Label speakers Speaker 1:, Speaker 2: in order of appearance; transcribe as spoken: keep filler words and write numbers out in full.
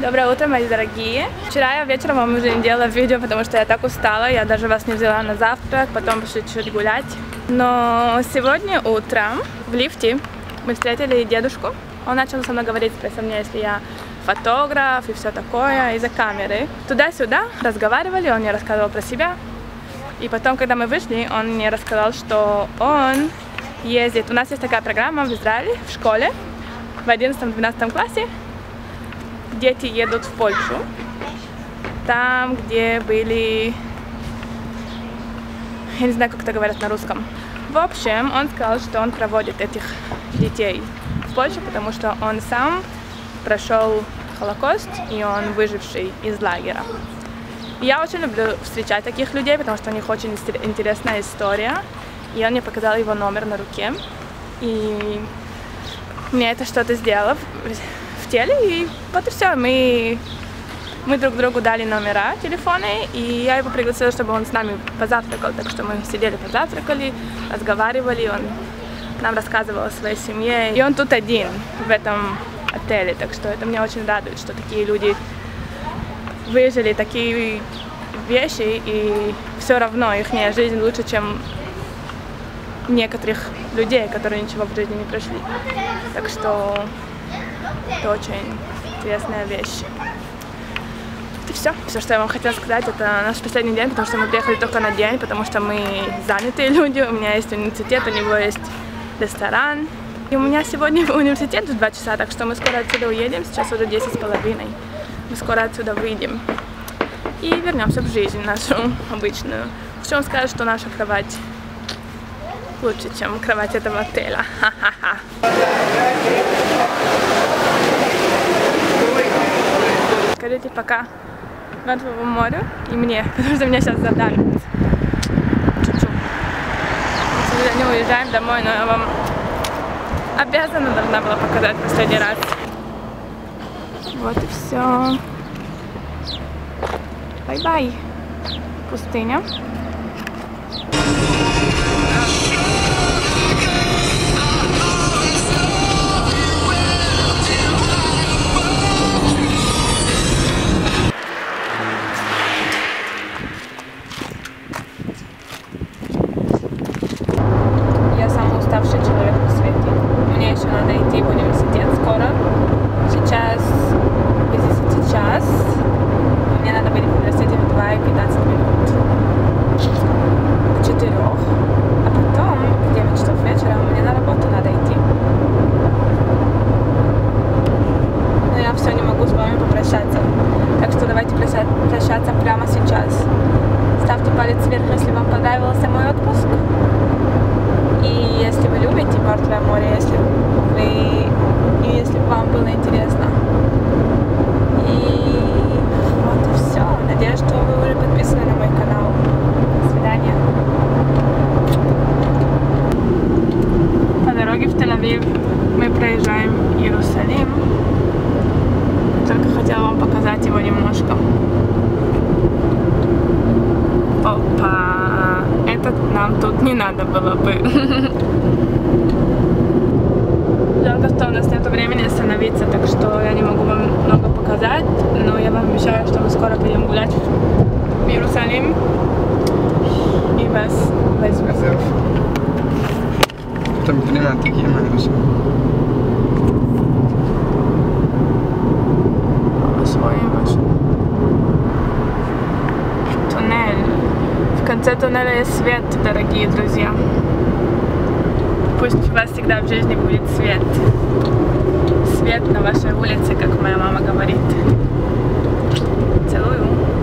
Speaker 1: Доброе утро, мои дорогие. Вчера я вечером вам уже не делала видео, потому что я так устала. Я даже вас не взяла на завтрак, потом пошли чуть-чуть гулять. Но сегодня утром в лифте мы встретили дедушку. Он начал со мной говорить, спросил меня, если я фотограф и все такое, из-за камеры. Туда-сюда разговаривали, он мне рассказывал про себя. И потом, когда мы вышли, он мне рассказал, что он ездит. У нас есть такая программа в Израиле, в школе, в одиннадцатом-двенадцатом классе. Дети едут в Польшу, там, где были, я не знаю, как это говорят на русском. В общем, он сказал, что он проводит этих детей в Польшу, потому что он сам прошел Холокост, и он выживший из лагеря. Я очень люблю встречать таких людей, потому что у них очень интересная история. И он мне показал его номер на руке, и мне это что-то сделало в теле, и вот и все. Мы, мы друг другу дали номера, телефоны, и я его пригласила, чтобы он с нами позавтракал. Так что мы сидели, позавтракали, разговаривали, он нам рассказывал о своей семье. И он тут один, в этом отеле, так что это меня очень радует, что такие люди выжили такие вещи, и все равно их жизнь лучше, чем некоторых людей, которые ничего в жизни не прошли. Так что это очень интересная вещь. Это все. Все, что я вам хотела сказать, это наш последний день, потому что мы приехали только на день, потому что мы занятые люди. У меня есть университет, у него есть ресторан. И у меня сегодня университет в два часа, так что мы скоро отсюда уедем. Сейчас уже десять с половиной. Мы скоро отсюда выйдем и вернемся в жизнь нашу обычную. Что он скажет, что наша кровать лучше, чем кровать этого отеля. Ха-ха-ха. Скажите пока Мертвому морю и мне, потому что меня сейчас задавят. Чуть-чуть. Мы, к сожалению, уезжаем домой, но я вам обязана должна была показать в последний раз. Вот и все. Бай-бай. Пустыня. Я самый уставший человек на свете. Мне еще надо идти в университет скоро. Сейчас без десяти час. Мне надо быть в университете в два и пятнадцать минут. К четырёх. А потом в девять часов вечера мне на работу надо идти. Но я все не могу с вами попрощаться. Так что давайте прощаться прямо сейчас. Ставьте палец вверх, если вам понравился мой отпуск. И если вы любите Мертвое море, если вы и если вам было интересно. И вот и все. Надеюсь, что вы уже подписаны на мой канал. До свидания. По дороге в Тель-Авив мы проезжаем Иерусалим. Только хотела вам показать его немножко. Опа! Этот нам тут не надо было бы. Жалко, что у нас нет времени остановиться, так что я не могу вам много показать, но я вам обещаю, что мы скоро пойдем гулять в Иерусалим и вас возьмем.
Speaker 2: Там длина такие маленькие.
Speaker 1: Туннель. В конце туннеля есть свет, дорогие друзья. Пусть у вас всегда в жизни будет свет. Свет на вашей улице, как моя мама говорит. Целую.